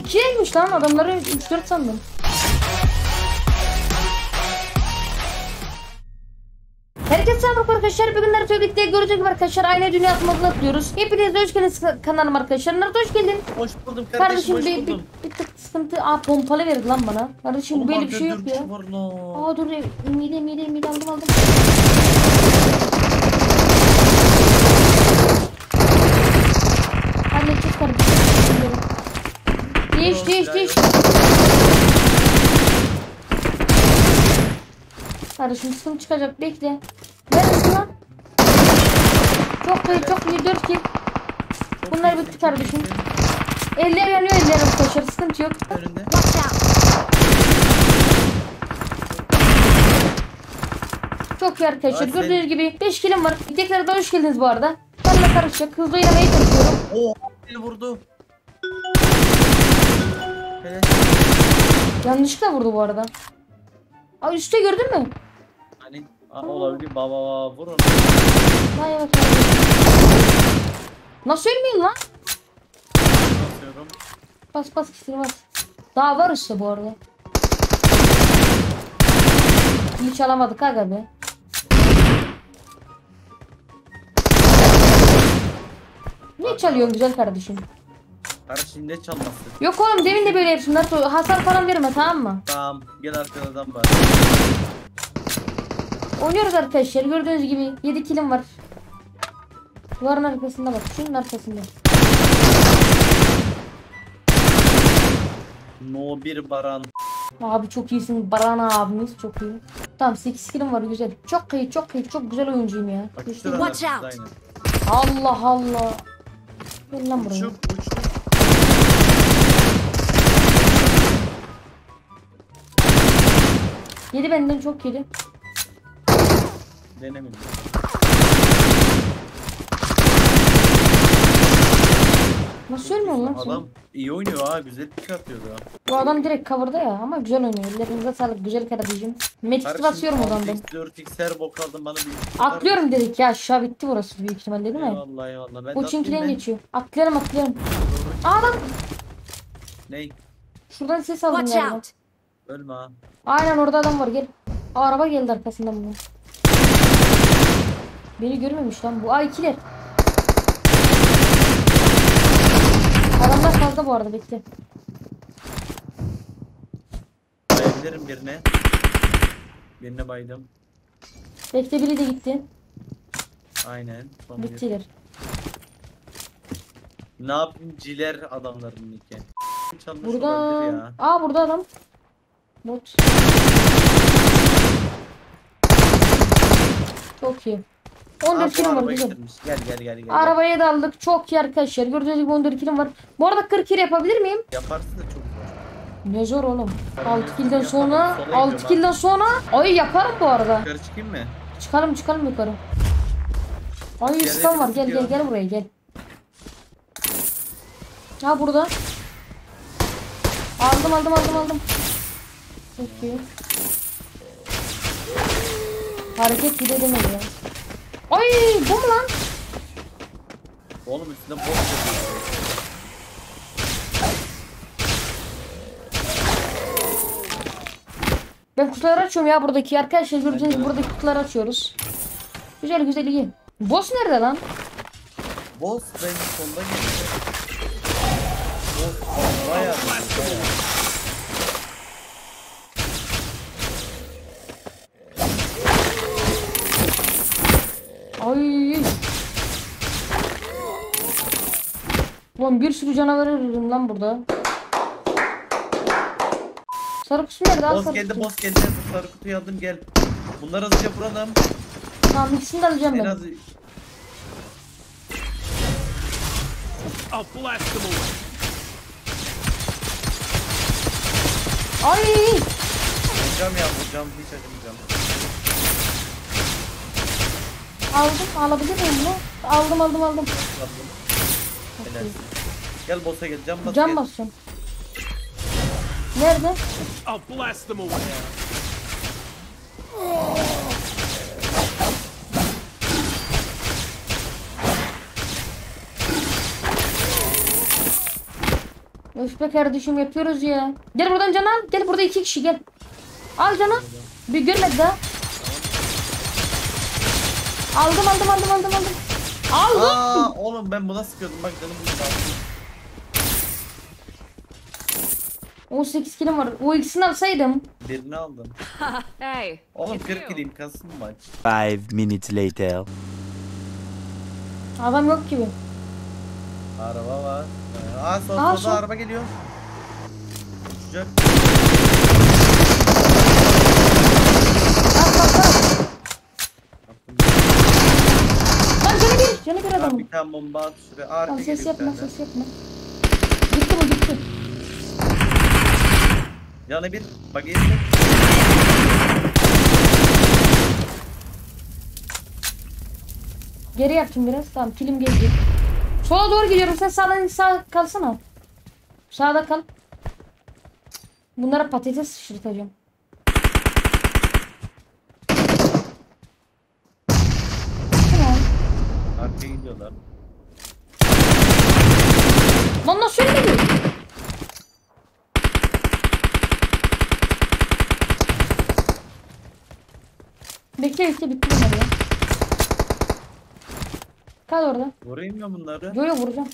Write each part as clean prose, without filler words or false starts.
2'ymiş lan, adamları 3-4 sandım. Herkese selam arkadaşlar. Bugün Naruto'yu birlikte gördüğünüz gibi arkadaşlar aynı dünya atmadığını atlıyoruz. Hepiniz de hoş geldiniz kanalıma arkadaşlar. Naruto hoş geldin. Hoş buldum kardeşim, hoş buldum. Bir tık sıkıntı. Pompalı verdi lan bana. Kardeşim Oğlum, böyle bir şey yok ya. Dur mide aldım. Halledeceğiz kardeşim. Değiş. Kardeşim sıkıntı çıkacak, bekle. Neredesin lan? Çok iyi 4 kill. Bunlar bitti kardeşim. Eller yanıyor arkadaşlar, sıkıntı yok. Önünde. Çok iyi arkadaşlar, gördüğünüz gibi 5 killim var. Tekrardan hoş geldiniz bu arada. Ben de karışacak, hızlı oynamaya çalışıyorum. Oo, beni vurdu. Yanlışlıkla vurdu bu arada. Aa, üstte gördün mü? Hani olabilir, baba vur onu. Vay bak. Nasıl ölmeyeyim lan? Basıyorum. Bas kisini bas. Daha var işte bu arada. Hiç alamadık aga be. Ne çalıyorsun güzel kardeşim? Kardeşim ne çalması? Yok oğlum, demin de böyle yapsın. Hasar falan verme, tamam mı? Tamam, gel arkadan bak. Oynuyoruz arkadaşlar, gördüğünüz gibi 7 killim var. Duvarın arkasında bak, şunun arkasında. No bir Baran. Abi çok iyisin Baran abimiz, çok iyi. Tamam 8 killim var, güzel. Çok iyi, çok güzel oyuncuyum ya. Bak, Watch out. Allah. Gel lan buraya. Uçuk. Yedi benden, çok yedi. Denemedim. Nasıl ölmüyorsun lan sen? Adam iyi oynuyor ha, güzel pik atıyordu ha. Bu adam direkt cover'da ya, ama güzel oynuyor. Ellerinize sağlık güzel kardeşim. Medkit basıyorum o zaman ben. 4x her bok aldım bana bir. Atlıyorum dedik ya, aşağı bitti burası büyük ihtimal, değil mi? Eyvallah. Ben O çinkilen geçiyor. Atlayalım. Aa lan. Ney? Şuradan ses aldım Watch galiba. out. Ölme ha. Aynen orada adam var, gel. Aa, araba geldi arkasından bunun. Beni görmemiş lan bu. Aa, ikiler. Adamlar fazla bu arada, bekle. Bayabilirim birine. Birine baydım. Bekle, biri de gitti. Aynen. Son bir. Bittiler. Ne yapayım, ciler adamların niki. Çalmış olabilir Burada. ya. Aa, burada adam. Bot. Çok iyi. 14 kilim var, güzel. Gel. Arabaya daldık. Çok iyi arkadaşlar. Gördüğünüz gibi 14 kilim var. Bu arada 40 kil yapabilir miyim? Yaparsın da çok zor. Ne zor oğlum. Ben 6 kilden yaparım, sonra sola 6 gidiyorum kilden sonra ay yaparım bu arada. Yukarı çıkayım mı? Çıkalım yukarı. Ay Gel, İskan var. hepimiz Gel buraya gel. Ha, burada. Aldım. Çok iyi. Hareket bile edemedi ya. Ay, bu mu lan? Oğlum üstüne bot yapıyor. Ben kutuları açıyorum ya buradaki. Arkadaşlar gördüğünüz gibi buradaki kutuları açıyoruz. Güzel iyi. Boss nerede lan? Boss ben sonunda geçti. Boss bayağı. Ay. Ulan bir sürü canavar arıyorum lan burada. Sarı kutu nerede? Al sarı kutu. Boss geldi. Sarı kutuyu aldım, gel. Bunları hızlıca vuralım. Tamam, ikisini de alacağım En ben. az Ay. vuracağım, hiç acımayacağım. Alabilir miyim bunu? Aldım. Aldım. Helal. Gel boss'a gel, Cam basacağım. Nerede? I'll blast them away. Öf be kardeşim yapıyoruz ya. Gel buradan can al. Gel burada 2 kişi gel. Al canı. Bir görmedi daha. Aldım. Aldım. Aa oğlum ben buna sıkıyordum bak canım gitti. 18 kilim var. O ikisini alsaydım. Birini aldım. Hey. Oğlum it's 40 you. gideyim kasım maç. 5 minutes later. Adam yok gibi. Araba var. Aa Aa, solda şu- araba geliyor. Uçacak. Lan canı bir Abi adamın. bir tane bomba at şuraya. Arka Lan ses geliyor bir yapma tane. ses yapma. Gitti bu gitti. Yanı bir. Bak iyisin. Geri yaptım biraz. Tamam kilim gelecek. Sola doğru gidiyorum. Sen sağ kalsana. Sağda kal. Bunlara patates sıçratacağım. Tamam. Arkaya gidiyorlar. Lan nasıl ölmedi? Bekle bitti bunlar ya. Kal orada. Vurayım mı bunları? Yo vuracağım.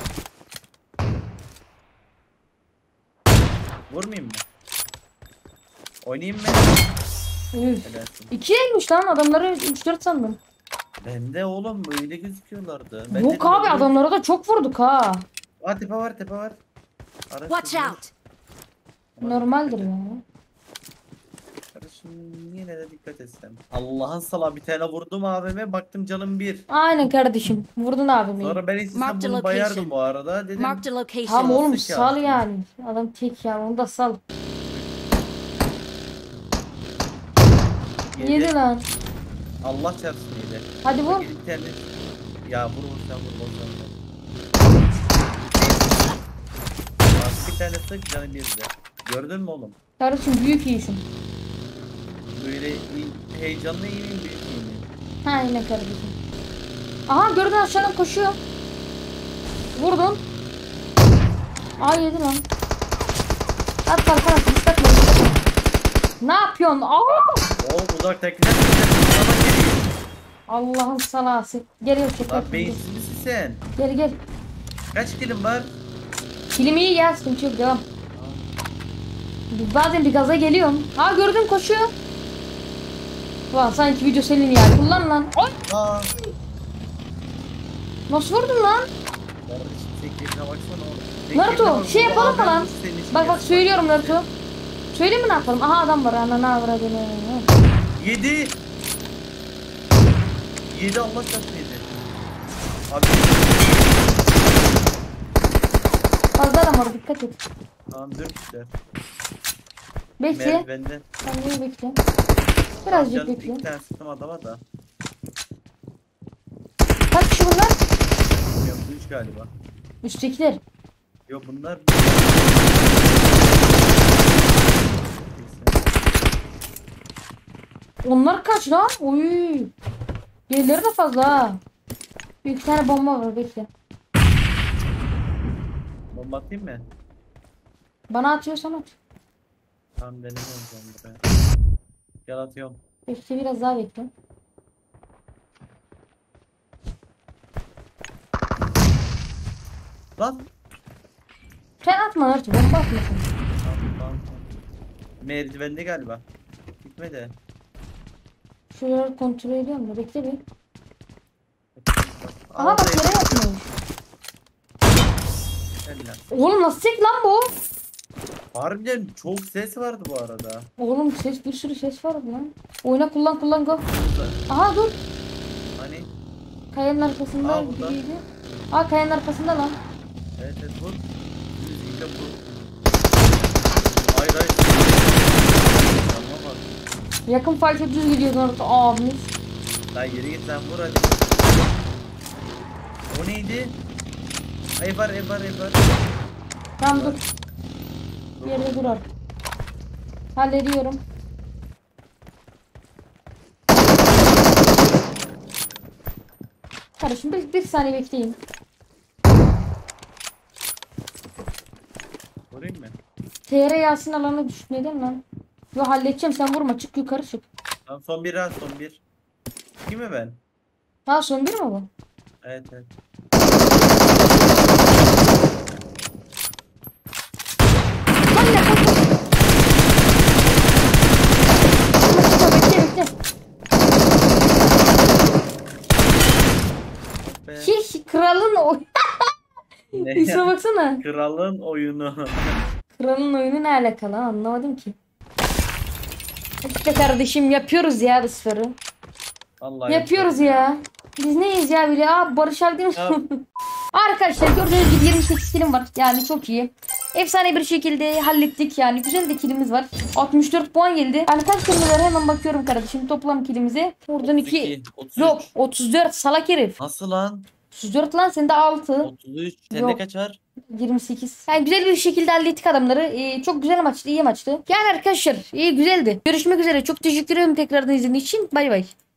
Vurmayayım mı? Oynayayım mı? Üf. Helalsin. 2'yeymiş lan adamları 3-4 sandım. Bende oğlum öyle gözüküyorlardı. Ben Yok dedim, abi öyle- adamlara da çok vurduk ha. Aa tepe var. Araç Watch gidiyor. out. Normaldir ya. Kardeşim yine de dikkat etsem. Allah'ın sala bir tane vurdum abime baktım canım bir. Aynen kardeşim. Vurdun abimi. Sonra ben istesem Marked bunu location. bayardım bu arada dedim. Marked a location. Tamam oğlum Nasıl ki sal aslında? yani. Adam tek ya onu da sal. Yedi lan. Allah çarpsın yedi. Hadi vur. Bak, bir tane. Ya vur sen. Bak bir tane sık canı bir de. Gördün mü oğlum? Kardeşim büyük iyisin. Böyle heyecanlı iyi miyim büyük miyim? Ha yine kardeşim. Aha gördün aşağıdan koşuyor. Vurdun. Aa yedi lan. At kalkan at. Islatma. Ne yapıyorsun? Aa! Oğlum uzaktakiler sana geliyor. Allah'ın salası. Geliyor çek. Lan beyinsiz misin sen? Gel. Kaç kilim var? Kilim iyi ya sıkıntı yok devam. Bazen bir gaza geliyorum. Aa gördüm koşuyor. Ulan sanki video senin ya. Kullan lan. Ay! Aa. Nasıl vurdun lan? Kardeşim sen keyfine baksana oğlum. Sen Naruto keyfine bak, şey bu yapalım mı adam lan? senin için Bak yapsın. söylüyorum Naruto. Söyleyeyim mi ne yapalım? Aha adam var ana ne avradını. 7 Allah çarpsın 7. Abi Fazla adam var dikkat et. tamam 4 kişiler. Bekle. Merdivende. Sen neyi bekle? Birazcık Canım bekle. 2 tane sıktım adama da. Kaç kişi bunlar? Bilmiyorum 3 galiba. Üsttekiler. Yok bunlar. Onlar kaç lan? Oy. Diğerleri de fazla ha. Bir iki tane bomba var bekle. Bomba atayım mı? Bana atıyorsan at. Tamam denemiyorum ben buraya. Gel atıyorum. Bekle biraz daha bekle. Lan. Sen atma Naruto bomba atma sen. Tamam. Merdivende galiba. Gitmedi. Şuraları kontrol ediyorum da bekle bir. Aa, Aha bak oraya yere gidiyor. yatmış. Gel lan. Oğlum nasıl tek lan bu? Harbiden çok ses vardı bu arada. Oğlum ses bir sürü ses var lan. Oyna kullan go. Aha dur. Hani? Kayanın arkasında Aa, burada. biriydi. Aa kayanın arkasında lan. Evet vur. Düzgünle vur. Hayır. Tamam bak. Yakın fight'e düz gidiyor Naruto abimiz. Lan yere git lan vur hadi. O neydi? Ev var. Tamam dur. Bir yerde dur artık. Hallediyorum. Kardeşim bir saniye bekleyin. Vurayım mı? TR Yasin alanı düş. Neden lan? Yo halledeceğim, sen vurma, çık yukarı çık. Tamam son bir ha son bir. Kim mi ben? Ha son bir mi bu? Evet evet. Lan ne kaç. Bekle bekle. Be. Hiç kralın oyunu. Ne İsme ya? baksana. Kralın oyunu. Kralın oyunu ne alakalı anlamadım ki. İşte kardeşim yapıyoruz ya bu sporu. Vallahi Yapıyoruz ya. Biz neyiz ya bile? Aa Barış abi değil mi? Ya. Arkadaşlar gördüğünüz gibi 28 kilim var. Yani çok iyi. Efsane bir şekilde hallettik yani. Güzel de kilimiz var. 64 puan geldi. Yani kaç kilimiz var hemen bakıyorum kardeşim. Toplam kilimize. Buradan 2. 32, 33. Yok 34 salak herif. Nasıl lan? 34 lan sende 6. 33. Sende Yok. kaç var? 28. Yani güzel bir şekilde hallettik adamları. Çok güzel maçtı, iyi maçtı. Yani arkadaşlar iyi güzeldi. Görüşmek üzere. Çok teşekkür ederim tekrardan izlediğiniz için. Bay bay.